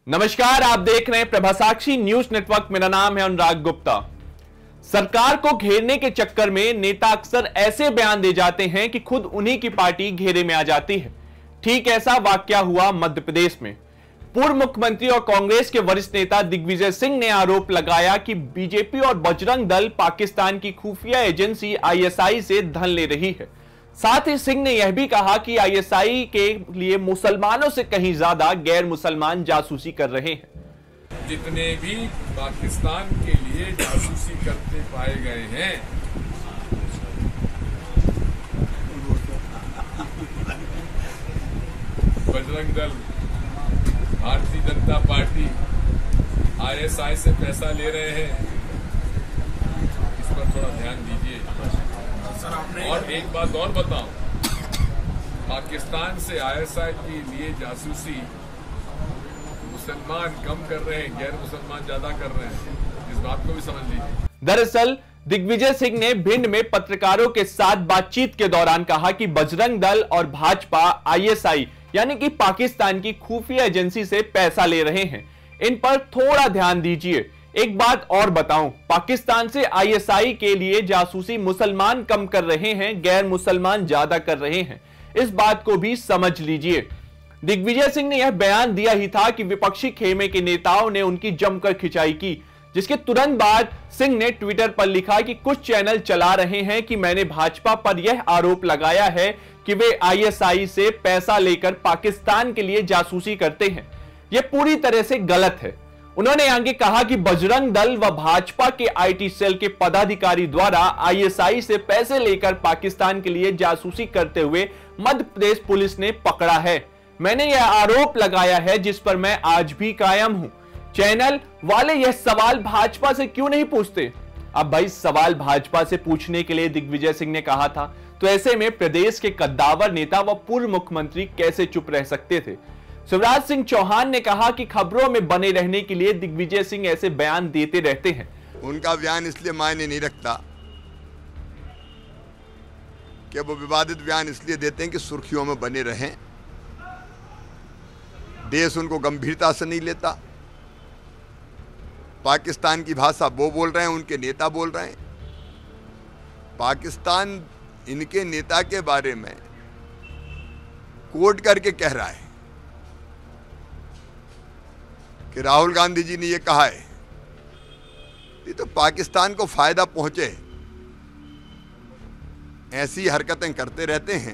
नमस्कार, आप देख रहे हैं प्रभासाक्षी न्यूज नेटवर्क। मेरा नाम है अनुराग गुप्ता। सरकार को घेरने के चक्कर में नेता अक्सर ऐसे बयान दे जाते हैं कि खुद उन्हीं की पार्टी घेरे में आ जाती है। ठीक ऐसा वाकया हुआ मध्य प्रदेश में। पूर्व मुख्यमंत्री और कांग्रेस के वरिष्ठ नेता दिग्विजय सिंह ने आरोप लगाया कि बीजेपी और बजरंग दल पाकिस्तान की खुफिया एजेंसी आईएसआई से धन ले रही है। साथ ही सिंह ने यह भी कहा कि आईएसआई के लिए मुसलमानों से कहीं ज्यादा गैर मुसलमान जासूसी कर रहे हैं। जितने भी पाकिस्तान के लिए जासूसी करते पाए गए हैं, बजरंग दल, भारतीय जनता पार्टी आईएसआई से पैसा ले रहे हैं, इस पर थोड़ा ध्यान दीजिए। और एक बात और बताऊं, पाकिस्तान से आईएसआई के लिए जासूसी मुसलमान कम कर रहे हैं, गैर मुसलमान ज्यादा कर रहे हैं, इस बात को भी समझ लीजिए। दरअसल दिग्विजय सिंह ने भिंड में पत्रकारों के साथ बातचीत के दौरान कहा कि बजरंग दल और भाजपा आईएसआई यानी कि पाकिस्तान की खुफिया एजेंसी से पैसा ले रहे हैं। इन पर थोड़ा ध्यान दीजिए। एक बात और बताऊं, पाकिस्तान से आईएसआई के लिए जासूसी मुसलमान कम कर रहे हैं, गैर मुसलमान ज्यादा कर रहे हैं, इस बात को भी समझ लीजिए। दिग्विजय सिंह ने यह बयान दिया ही था कि विपक्षी खेमे के नेताओं ने उनकी जमकर खिंचाई की, जिसके तुरंत बाद सिंह ने ट्विटर पर लिखा कि कुछ चैनल चला रहे हैं कि मैंने भाजपा पर यह आरोप लगाया है कि वे आईएसआई से पैसा लेकर पाकिस्तान के लिए जासूसी करते हैं। यह पूरी तरह से गलत है। उन्होंने आगे कहा कि बजरंग दल व भाजपा के आईटी सेल के पदाधिकारी द्वारा आईएसआई से पैसे लेकर पाकिस्तान के लिए जासूसी करते हुए मध्य प्रदेश पुलिस ने पकड़ा है। मैंने यह आरोप लगाया है जिस पर मैं आज भी कायम हूं। चैनल वाले यह सवाल भाजपा से क्यों नहीं पूछते? अब भाई, सवाल भाजपा से पूछने के लिए दिग्विजय सिंह ने कहा था, तो ऐसे में प्रदेश के कद्दावर नेता व पूर्व मुख्यमंत्री कैसे चुप रह सकते थे? शिवराज सिंह चौहान ने कहा कि खबरों में बने रहने के लिए दिग्विजय सिंह ऐसे बयान देते रहते हैं। उनका बयान इसलिए मायने नहीं रखता कि वो विवादित बयान इसलिए देते हैं कि सुर्खियों में बने रहें। देश उनको गंभीरता से नहीं लेता। पाकिस्तान की भाषा वो बोल रहे हैं, उनके नेता बोल रहे हैं। पाकिस्तान इनके नेता के बारे में कोट करके कह रहा है कि राहुल गांधी जी ने यह कहा है। ये तो पाकिस्तान को फायदा पहुंचे ऐसी हरकतें करते रहते हैं।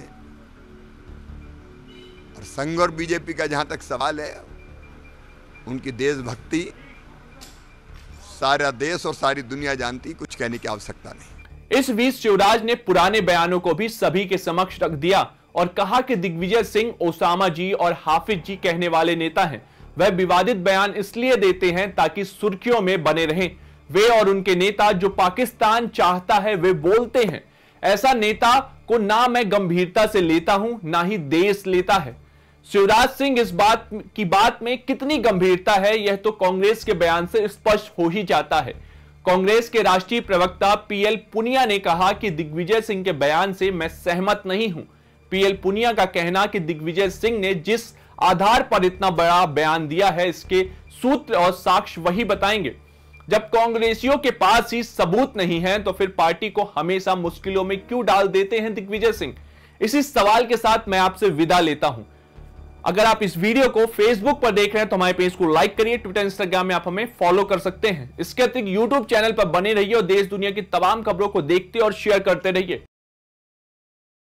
और संघ और बीजेपी का जहां तक सवाल है, उनकी देशभक्ति सारा देश और सारी दुनिया जानती, कुछ कहने की आवश्यकता नहीं। इस बीच शिवराज ने पुराने बयानों को भी सभी के समक्ष रख दिया और कहा कि दिग्विजय सिंह ओसामा जी और हाफिज जी कहने वाले नेता हैं। वह विवादित बयान इसलिए देते हैं ताकि सुर्खियों में बने रहें। वे और उनके नेता जो पाकिस्तान चाहता है वे बोलते हैं। ऐसा नेता को ना मैं गंभीरता से लेता हूं, ना ही देश लेता है। शिवराज सिंह इस बात में कितनी गंभीरता है, यह तो कांग्रेस के बयान से स्पष्ट हो ही जाता है। कांग्रेस के राष्ट्रीय प्रवक्ता पीएल पुनिया ने कहा कि दिग्विजय सिंह के बयान से मैं सहमत नहीं हूं। पीएल पुनिया का कहना कि दिग्विजय सिंह ने जिस आधार पर इतना बड़ा बयान दिया है, इसके सूत्र और साक्ष्य वही बताएंगे। जब कांग्रेसियों के पास ही सबूत नहीं है तो फिर पार्टी को हमेशा मुश्किलों में क्यों डाल देते हैं दिग्विजय सिंह? इसी सवाल के साथ मैं आपसे विदा लेता हूं। अगर आप इस वीडियो को फेसबुक पर देख रहे हैं तो हमारे पेज को लाइक करिए। ट्विटर, इंस्टाग्राम में आप हमें फॉलो कर सकते हैं। इसके अतिरिक्त यूट्यूब चैनल पर बने रहिए और देश दुनिया की तमाम खबरों को देखते और शेयर करते रहिए।